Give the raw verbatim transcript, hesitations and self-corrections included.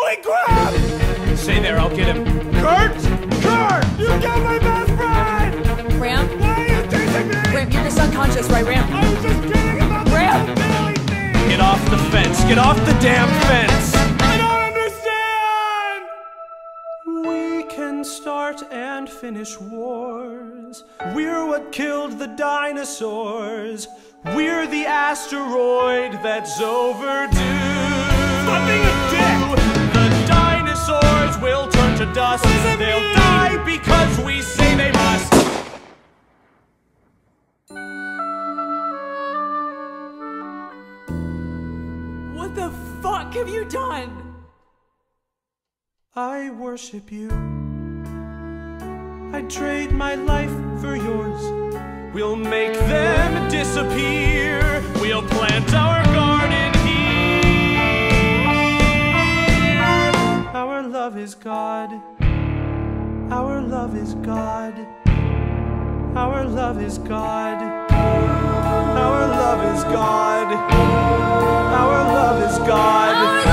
Holy crap! Stay there, I'll get him. Kurt! Kurt! You killed my best friend! Ramp? Why are you chasing me? Ramp, you're just unconscious, right, Ramp? I was just kidding about the Ramp! killing me! Get off the fence, get off the damn fence! I don't understand! We can start and finish wars. We're what killed the dinosaurs. We're the asteroid that's overdue. Stop being a dick! The dinosaurs will turn to dust. What does that They'll mean? die because we say they must. What the fuck have you done? I worship you. I'd trade my life for yours. We'll make them disappear. We'll plant our garden here. Our love is God. Our love is God. Our love is God. Our love is God. Our love is God.